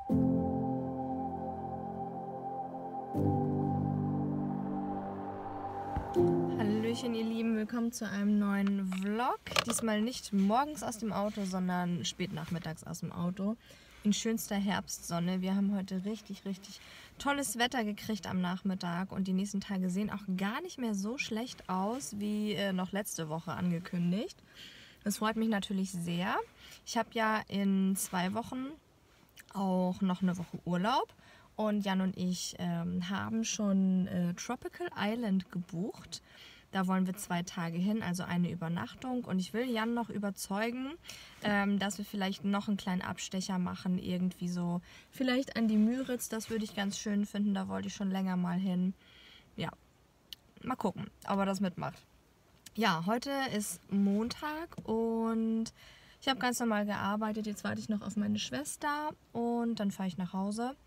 Hallöchen ihr Lieben, willkommen zu einem neuen Vlog. Diesmal nicht morgens aus dem Auto, sondern spät nachmittags aus dem Auto. In schönster Herbstsonne. Wir haben heute richtig tolles Wetter gekriegt am Nachmittag und die nächsten Tage sehen auch gar nicht mehr so schlecht aus wie noch letzte Woche angekündigt. Das freut mich natürlich sehr. Ich habe ja in 2 Wochen auch noch eine Woche Urlaub. Und Jan und ich haben schon Tropical Island gebucht. Da wollen wir 2 Tage hin, also eine Übernachtung. Und ich will Jan noch überzeugen, dass wir vielleicht noch einen kleinen Abstecher machen. Irgendwie so, vielleicht an die Müritz, das würde ich ganz schön finden. Da wollte ich schon länger mal hin. Ja, mal gucken, ob er das mitmacht. Ja, heute ist Montag und ich habe ganz normal gearbeitet. Jetzt warte ich noch auf meine Schwester und dann fahre ich nach Hause.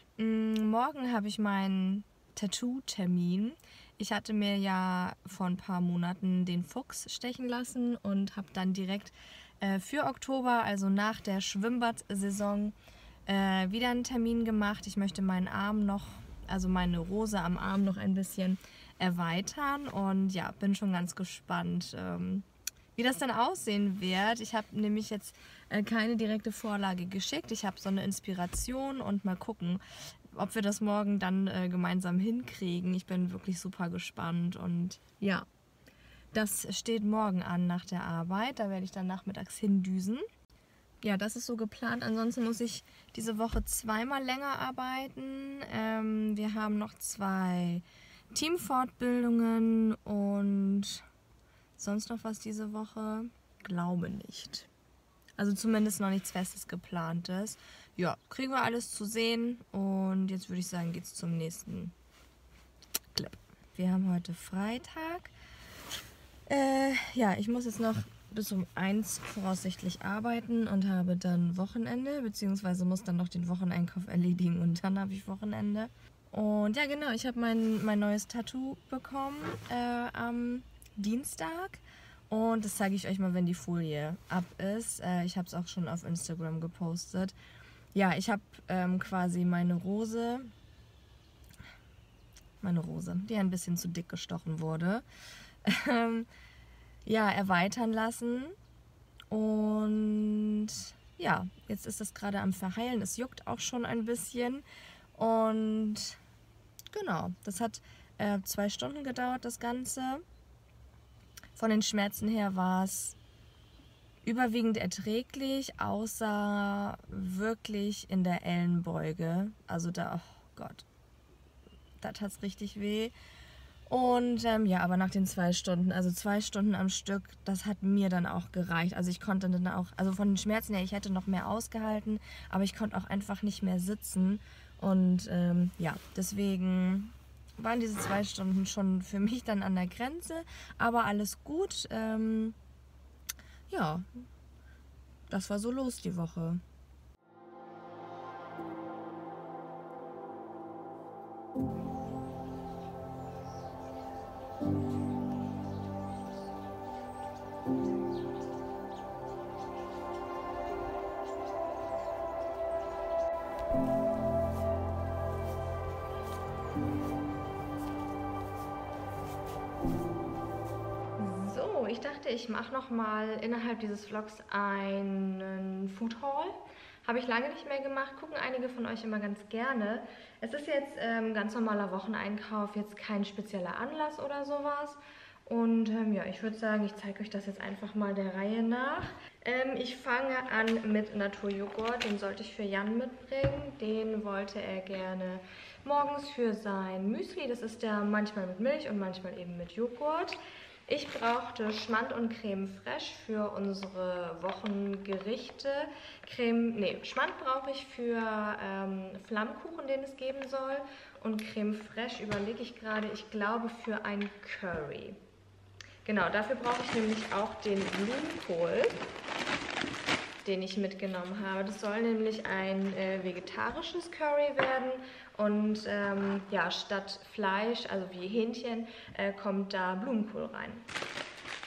Morgen habe ich meinen Tattoo-Termin. Ich hatte mir ja vor ein paar Monaten den Fuchs stechen lassen und habe dann direkt für Oktober, also nach der Schwimmbad-Saison, wieder einen Termin gemacht. Ich möchte meinen Arm noch, also meine Rose am Arm noch ein bisschen erweitern und ja, bin schon ganz gespannt, wie das dann aussehen wird. Ich habe nämlich jetzt keine direkte Vorlage geschickt. Ich habe so eine Inspiration und mal gucken, ob wir das morgen dann gemeinsam hinkriegen. Ich bin wirklich super gespannt und ja, das steht morgen an nach der Arbeit. Da werde ich dann nachmittags hindüsen. Ja, das ist so geplant. Ansonsten muss ich diese Woche 2-mal länger arbeiten. Wir haben noch 2 Teamfortbildungen und sonst noch was diese Woche? Glaube nicht. Also zumindest noch nichts Festes geplantes. Ja, kriegen wir alles zu sehen und jetzt würde ich sagen, geht's zum nächsten Clip. Wir haben heute Freitag. Ja, ich muss jetzt noch bis um 1 voraussichtlich arbeiten und habe dann Wochenende, beziehungsweise muss dann noch den Wocheneinkauf erledigen und dann habe ich Wochenende. Und ja, genau, ich habe mein neues Tattoo bekommen am Dienstag. Und das zeige ich euch mal, wenn die Folie ab ist. Ich habe es auch schon auf Instagram gepostet. Ja, ich habe quasi meine Rose, die ein bisschen zu dick gestochen wurde, ja, erweitern lassen. Und ja, jetzt ist es gerade am Verheilen. Es juckt auch schon ein bisschen. Und genau, das hat 2 Stunden gedauert, das Ganze. Von den Schmerzen her war es überwiegend erträglich, außer wirklich in der Ellenbeuge. Also da, oh Gott, da tat es richtig weh. Und ja, aber nach den 2 Stunden, also 2 Stunden am Stück, das hat mir dann auch gereicht. Also ich konnte dann auch, also von den Schmerzen her, ich hätte noch mehr ausgehalten, aber ich konnte auch einfach nicht mehr sitzen. Und ja, deswegen waren diese 2 Stunden schon für mich dann an der Grenze, aber alles gut. Ja, das war so los die Woche. So, ich dachte, ich mache noch mal innerhalb dieses Vlogs einen Food Haul. Habe ich lange nicht mehr gemacht, gucken einige von euch immer ganz gerne. Es ist jetzt ganz normaler Wocheneinkauf, jetzt kein spezieller Anlass oder sowas. Und ja, ich würde sagen, ich zeige euch das jetzt einfach mal der Reihe nach. Ich fange an mit Naturjoghurt, den sollte ich für Jan mitbringen. Den wollte er gerne morgens für sein Müsli. Das ist der manchmal mit Milch und manchmal eben mit Joghurt. Ich brauchte Schmand und Creme Fraiche für unsere Wochengerichte. Schmand brauche ich für Flammkuchen, den es geben soll. Und Creme Fraiche überlege ich gerade, ich glaube für ein Curry. Genau, dafür brauche ich nämlich auch den Blumenkohl, den ich mitgenommen habe. Das soll nämlich ein vegetarisches Curry werden und ja, statt Fleisch, also wie Hähnchen, kommt da Blumenkohl rein.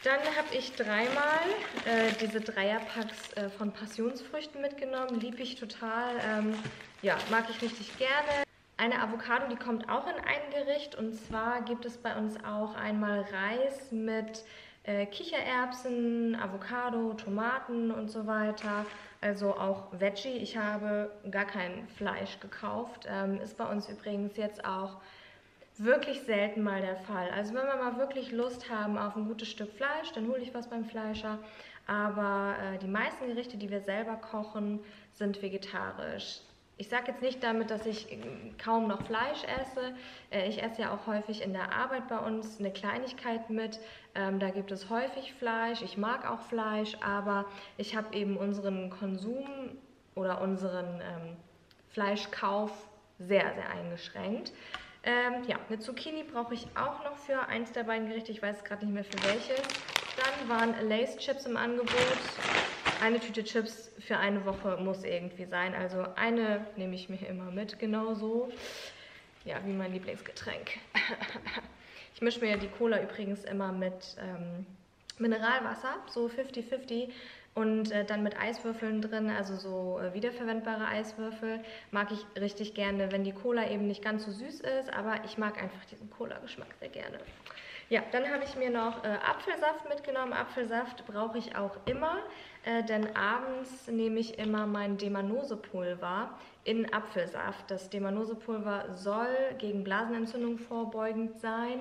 Dann habe ich dreimal diese Dreierpacks von Passionsfrüchten mitgenommen. Liebe ich total. Ja, mag ich richtig gerne. Eine Avocado, die kommt auch in ein Gericht. Und zwar gibt es bei uns auch einmal Reis mit Kichererbsen, Avocado, Tomaten und so weiter. Also auch Veggie. Ich habe gar kein Fleisch gekauft. Ist bei uns übrigens jetzt auch wirklich selten mal der Fall. Also wenn wir mal wirklich Lust haben auf ein gutes Stück Fleisch, dann hole ich was beim Fleischer. Aber die meisten Gerichte, die wir selber kochen, sind vegetarisch. Ich sage jetzt nicht damit, dass ich kaum noch Fleisch esse. Ich esse ja auch häufig in der Arbeit bei uns eine Kleinigkeit mit. Da gibt es häufig Fleisch. Ich mag auch Fleisch, aber ich habe eben unseren Konsum oder unseren Fleischkauf sehr, sehr eingeschränkt. Ja, eine Zucchini brauche ich auch noch für eins der beiden Gerichte. Ich weiß gerade nicht mehr für welches. Dann waren Lay's Chips im Angebot. Eine Tüte Chips für eine Woche muss irgendwie sein. Also eine nehme ich mir immer mit, genauso. Ja, wie mein Lieblingsgetränk. Ich mische mir die Cola übrigens immer mit Mineralwasser, so 50-50. Und dann mit Eiswürfeln drin, also so wiederverwendbare Eiswürfel. Mag ich richtig gerne, wenn die Cola eben nicht ganz so süß ist, aber ich mag einfach diesen Cola-Geschmack sehr gerne. Ja, dann habe ich mir noch Apfelsaft mitgenommen. Apfelsaft brauche ich auch immer, denn abends nehme ich immer mein Demanose-Pulver in Apfelsaft. Das Demanose-Pulver soll gegen Blasenentzündung vorbeugend sein.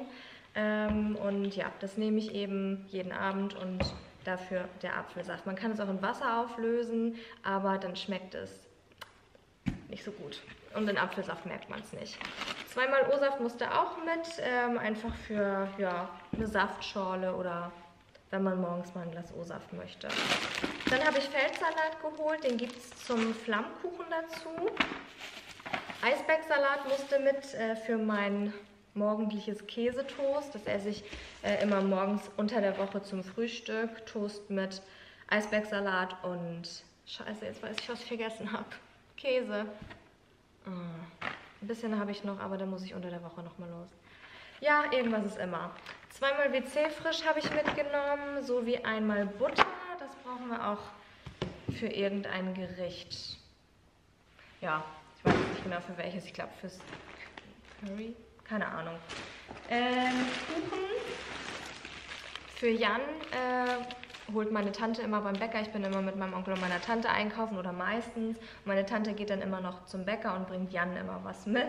Und ja, das nehme ich eben jeden Abend und dafür der Apfelsaft. Man kann es auch in Wasser auflösen, aber dann schmeckt es nicht so gut. Und in Apfelsaft merkt man es nicht. Zweimal O-Saft musste auch mit, einfach für ja, eine Saftschorle oder wenn man morgens mal ein Glas O-Saft möchte. Dann habe ich Feldsalat geholt, den gibt es zum Flammkuchen dazu. Eisbergsalat musste mit für mein morgendliches Käsetoast. Das esse ich immer morgens unter der Woche zum Frühstück. Toast mit Eisbergsalat und Scheiße, jetzt weiß ich, was ich vergessen habe. Käse. Ein bisschen habe ich noch, aber da muss ich unter der Woche nochmal los. Ja, irgendwas ist immer. Zweimal WC frisch habe ich mitgenommen, sowie einmal Butter. Das brauchen wir auch für irgendein Gericht. Ja, ich weiß nicht genau für welches. Ich glaube fürs Curry. Keine Ahnung. Kuchen für Jan holt meine Tante immer beim Bäcker. Ich bin immer mit meinem Onkel und meiner Tante einkaufen oder meistens. Meine Tante geht dann immer noch zum Bäcker und bringt Jan immer was mit.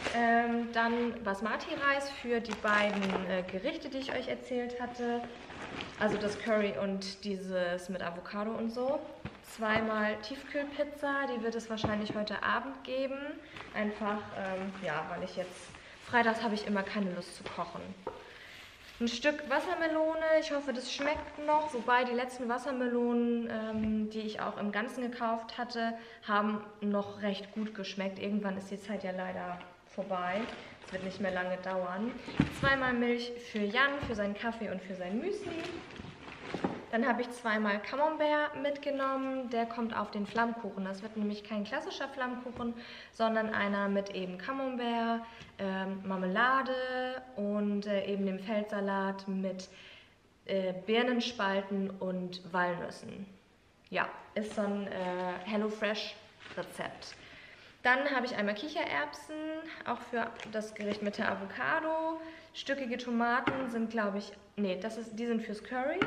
Dann Basmati-Reis für die beiden Gerichte, die ich euch erzählt hatte. Also das Curry und dieses mit Avocado und so. Zweimal Tiefkühlpizza, die wird es wahrscheinlich heute Abend geben. Einfach, ja, weil ich jetzt freitags habe ich immer keine Lust zu kochen. Ein Stück Wassermelone, ich hoffe, das schmeckt noch, wobei die letzten Wassermelonen, die ich auch im Ganzen gekauft hatte, haben noch recht gut geschmeckt. Irgendwann ist die Zeit ja leider vorbei, es wird nicht mehr lange dauern. Zweimal Milch für Jan, für seinen Kaffee und für sein Müsli. Dann habe ich zweimal Camembert mitgenommen, der kommt auf den Flammkuchen. Das wird nämlich kein klassischer Flammkuchen, sondern einer mit eben Camembert, Marmelade und eben dem Feldsalat mit Birnenspalten und Walnüssen. Ja, ist so ein HelloFresh-Rezept. Dann habe ich einmal Kichererbsen, auch für das Gericht mit der Avocado. Stückige Tomaten sind, glaube ich, nee, die sind fürs Curry.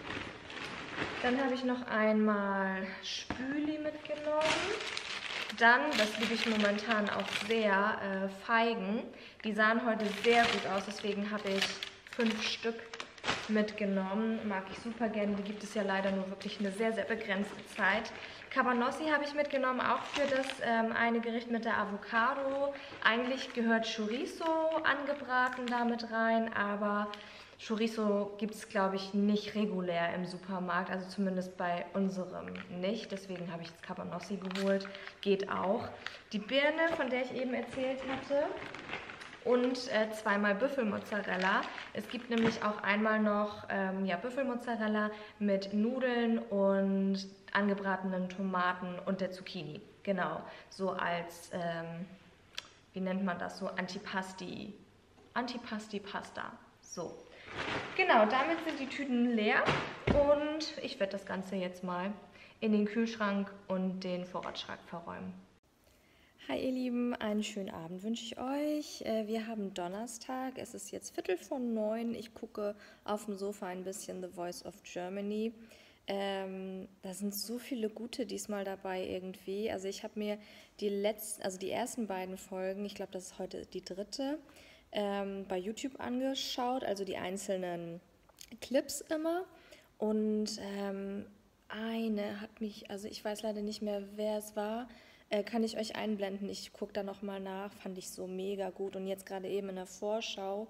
Dann habe ich noch einmal Spüli mitgenommen. Dann, das liebe ich momentan auch sehr, Feigen. Die sahen heute sehr gut aus, deswegen habe ich 5 Stück mitgenommen. Mag ich super gerne, die gibt es ja leider nur wirklich eine sehr, sehr begrenzte Zeit. Cabanossi habe ich mitgenommen, auch für das eine Gericht mit der Avocado. Eigentlich gehört Chorizo angebraten damit rein, aber Chorizo gibt es, glaube ich, nicht regulär im Supermarkt, also zumindest bei unserem nicht. Deswegen habe ich jetzt Cabanossi geholt. Geht auch. Die Birne, von der ich eben erzählt hatte. Und zweimal Büffelmozzarella. Es gibt nämlich auch einmal noch ja, Büffelmozzarella mit Nudeln und angebratenen Tomaten und der Zucchini. Genau, so als, wie nennt man das, so Antipasti-Pasta. So. Genau, damit sind die Tüten leer und ich werde das Ganze jetzt mal in den Kühlschrank und den Vorratsschrank verräumen. Hi ihr Lieben, einen schönen Abend wünsche ich euch. Wir haben Donnerstag, es ist jetzt 8:45. Ich gucke auf dem Sofa ein bisschen The Voice of Germany. Da sind so viele gute diesmal dabei irgendwie. Also ich habe mir die ersten beiden Folgen, ich glaube, das ist heute die dritte, bei YouTube angeschaut, also die einzelnen Clips immer. Und eine hat mich, also ich weiß leider nicht mehr, wer es war, kann ich euch einblenden. Ich gucke da nochmal nach, fand ich so mega gut. Und jetzt gerade eben in der Vorschau,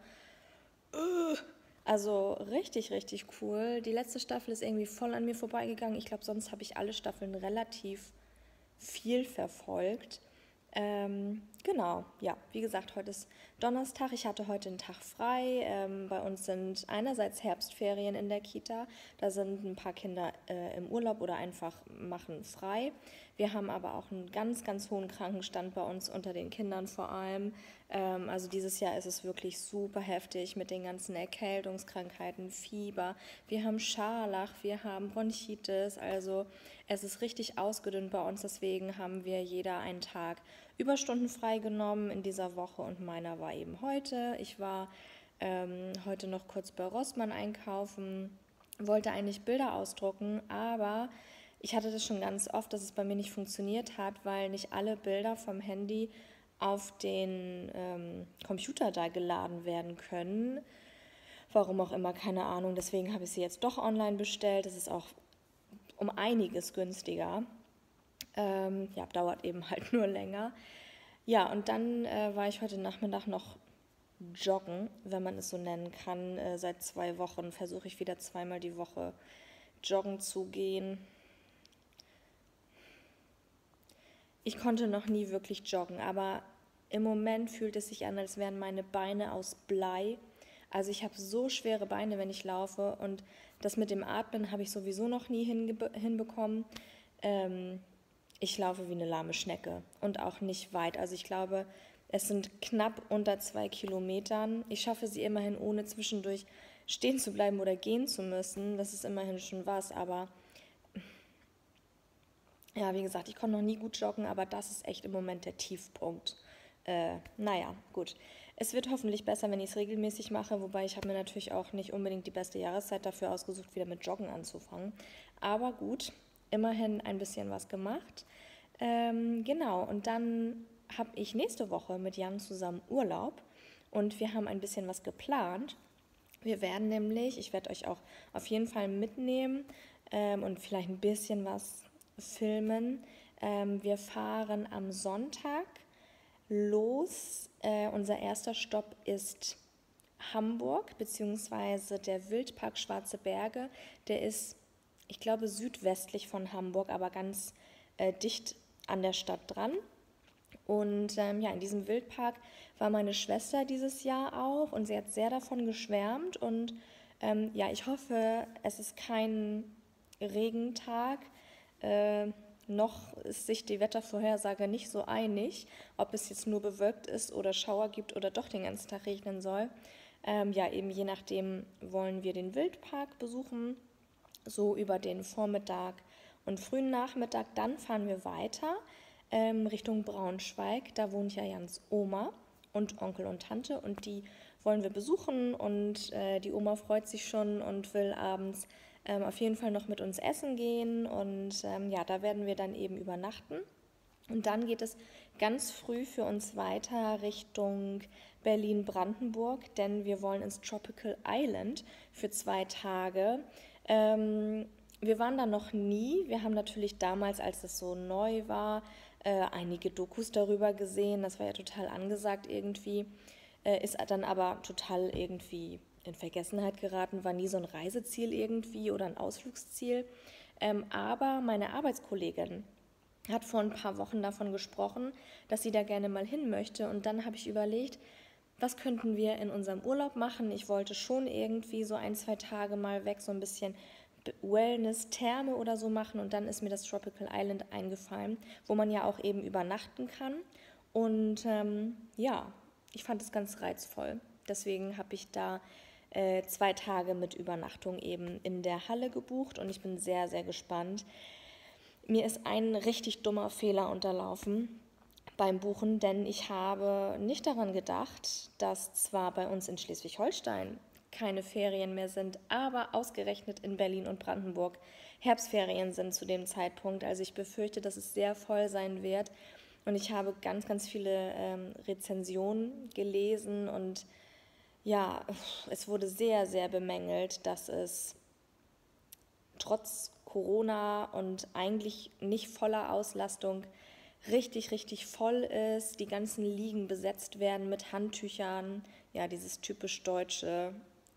also richtig, richtig cool. Die letzte Staffel ist irgendwie voll an mir vorbeigegangen. Ich glaube, sonst habe ich alle Staffeln relativ viel verfolgt. Genau, ja, wie gesagt, heute ist Donnerstag. Ich hatte heute einen Tag frei. Bei uns sind einerseits Herbstferien in der Kita. Da sind ein paar Kinder im Urlaub oder einfach machen frei. Wir haben aber auch einen ganz, ganz hohen Krankenstand bei uns unter den Kindern vor allem. Also dieses Jahr ist es wirklich super heftig mit den ganzen Erkältungskrankheiten, Fieber. Wir haben Scharlach, wir haben Bronchitis. Also es ist richtig ausgedünnt bei uns. Deswegen haben wir jeder einen Tag Überstunden freigenommen in dieser Woche und meiner war eben heute. Ich war heute noch kurz bei Rossmann einkaufen, wollte eigentlich Bilder ausdrucken, aber ich hatte das schon ganz oft, dass es bei mir nicht funktioniert hat, weil nicht alle Bilder vom Handy auf den Computer da geladen werden können. Warum auch immer, keine Ahnung. Deswegen habe ich sie jetzt doch online bestellt. Das ist auch um einiges günstiger. Ja, dauert eben halt nur länger. Ja, und dann war ich heute Nachmittag noch joggen, wenn man es so nennen kann. Seit 2 Wochen versuche ich wieder zweimal die Woche joggen zu gehen. Ich konnte noch nie wirklich joggen, aber im Moment fühlt es sich an, als wären meine Beine aus Blei. Also ich habe so schwere Beine, wenn ich laufe, und das mit dem Atmen habe ich sowieso noch nie hinbekommen. Ich laufe wie eine lahme Schnecke und auch nicht weit. Also ich glaube, es sind knapp unter 2 Kilometern. Ich schaffe sie immerhin, ohne zwischendurch stehen zu bleiben oder gehen zu müssen. Das ist immerhin schon was, aber ja, wie gesagt, ich konnte noch nie gut joggen, aber das ist echt im Moment der Tiefpunkt. Naja, gut. Es wird hoffentlich besser, wenn ich es regelmäßig mache, wobei ich habe mir natürlich auch nicht unbedingt die beste Jahreszeit dafür ausgesucht, wieder mit Joggen anzufangen. Aber gut, immerhin ein bisschen was gemacht. Genau, und dann habe ich nächste Woche mit Jan zusammen Urlaub und wir haben ein bisschen was geplant. Wir werden nämlich, ich werde euch auch auf jeden Fall mitnehmen und vielleicht ein bisschen was filmen. Wir fahren am Sonntag los. Unser erster Stopp ist Hamburg, beziehungsweise der Wildpark Schwarze Berge. Der ist, ich glaube, südwestlich von Hamburg, aber ganz dicht an der Stadt dran. Und ja, in diesem Wildpark war meine Schwester dieses Jahr auch und sie hat sehr davon geschwärmt. Und ja, ich hoffe, es ist kein Regentag. Noch ist sich die Wettervorhersage nicht so einig, ob es jetzt nur bewölkt ist oder Schauer gibt oder doch den ganzen Tag regnen soll. Ja, eben je nachdem wollen wir den Wildpark besuchen, so über den Vormittag und frühen Nachmittag. Dann fahren wir weiter Richtung Braunschweig. Da wohnt ja Jans Oma und Onkel und Tante und die wollen wir besuchen und die Oma freut sich schon und will abends auf jeden Fall noch mit uns essen gehen und ja, da werden wir dann eben übernachten. Und dann geht es ganz früh für uns weiter Richtung Berlin-Brandenburg, denn wir wollen ins Tropical Island für 2 Tage. Wir waren da noch nie. Wir haben natürlich damals, als es so neu war, einige Dokus darüber gesehen. Das war ja total angesagt irgendwie. Ist dann aber total irgendwie in Vergessenheit geraten, war nie so ein Reiseziel irgendwie oder ein Ausflugsziel. Aber meine Arbeitskollegin hat vor ein paar Wochen davon gesprochen, dass sie da gerne mal hin möchte. Und dann habe ich überlegt, was könnten wir in unserem Urlaub machen? Ich wollte schon irgendwie so 1, 2 Tage mal weg, so ein bisschen Wellness, Therme oder so machen. Und dann ist mir das Tropical Island eingefallen, wo man ja auch eben übernachten kann. Und ja, ich fand es ganz reizvoll. Deswegen habe ich da 2 Tage mit Übernachtung eben in der Halle gebucht und ich bin sehr, sehr gespannt. Mir ist ein richtig dummer Fehler unterlaufen beim Buchen, denn ich habe nicht daran gedacht, dass zwar bei uns in Schleswig-Holstein keine Ferien mehr sind, aber ausgerechnet in Berlin und Brandenburg Herbstferien sind zu dem Zeitpunkt. Also ich befürchte, dass es sehr voll sein wird und ich habe ganz, ganz viele Rezensionen gelesen und ja, es wurde sehr, sehr bemängelt, dass es trotz Corona und eigentlich nicht voller Auslastung richtig, richtig voll ist. Die ganzen Liegen besetzt werden mit Handtüchern. Ja, dieses typisch deutsche,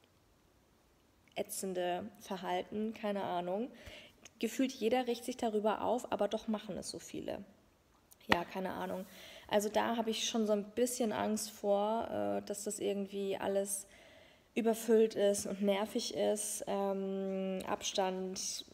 ätzende Verhalten, keine Ahnung. Gefühlt jeder regt sich darüber auf, aber doch machen es so viele. Ja, keine Ahnung. Also da habe ich schon so ein bisschen Angst vor, dass das irgendwie alles überfüllt ist und nervig ist. Abstand.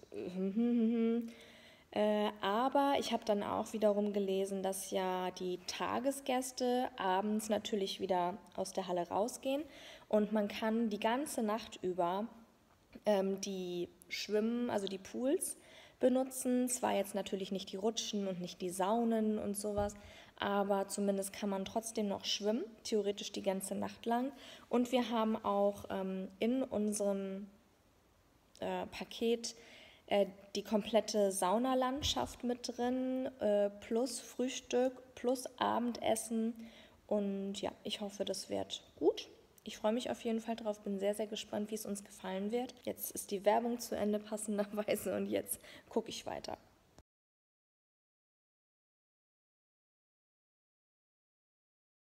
Aber ich habe dann auch wiederum gelesen, dass ja die Tagesgäste abends natürlich wieder aus der Halle rausgehen und man kann die ganze Nacht über die Schwimmen, also die Pools benutzen. Zwar jetzt natürlich nicht die Rutschen und nicht die Saunen und sowas, aber zumindest kann man trotzdem noch schwimmen, theoretisch die ganze Nacht lang. Und wir haben auch in unserem Paket die komplette Saunalandschaft mit drin, plus Frühstück, plus Abendessen. Und ja, ich hoffe, das wird gut. Ich freue mich auf jeden Fall drauf, bin sehr, sehr gespannt, wie es uns gefallen wird. Jetzt ist die Werbung zu Ende passenderweise und jetzt gucke ich weiter.